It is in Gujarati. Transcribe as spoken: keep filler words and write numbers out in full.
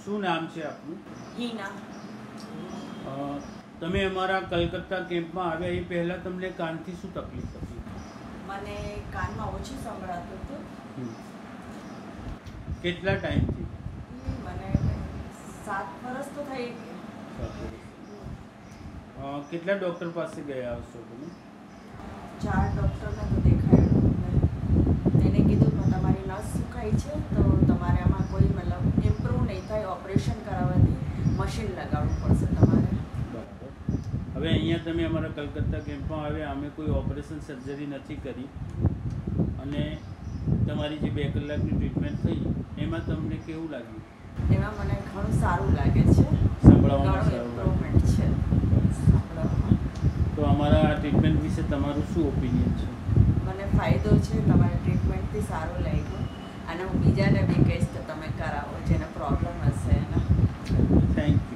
શું નામ છે આપનું? હિના. તમે અમારા કલકત્તા કેમ્પમાં આવ્યા એ પહેલાં તમને કાનથી શું તકલીફ હતી? મને કાનમાં ઓછું સંભળાતું હતું. કેટલા ટાઈમથી? મને સાત વર્ષ તો થઈ ગયા. કેટલા ડૉક્ટર પાસે ગયા હશો તમે? ચાર ડૉક્ટરને તો દેખાયું. તેને કીધું કે તમારી નસ સુકાઈ છે તો તમારે આમાં કોઈ મતલબ ઇમ્પ્રૂવ નહીં થાય, ઓપરેશન કરાવવાથી મશીન લગાવવું પડશે તમારે. બરાબર. હવે અહીંયા તમે અમારા કલકત્તા કેમ્પમાં આવ્યા, અમે કોઈ ઓપરેશન સર્જરી નથી કરી અને તમારી જે બે કલાકની ટ્રીટમેન્ટ થઈ એમાં તમને કેવું લાગ્યું? એમાં મને ઘણું સારું લાગે છે. સંભળાવવામાં સારું ઇમ્પ્રુવમેન્ટ છે સંભળાવવામાં. તો અમારા આ ટ્રીટમેન્ટ વિશે તમારું શું ઓપિનિયન છે? મને ફાયદો છે, તમારી ટ્રીટમેન્ટથી સારું લાગ્યું અને હું બીજાને બી કહીશ કે તમે કરાવો જેને પ્રોબ્લેમ હશે એના. Thank you.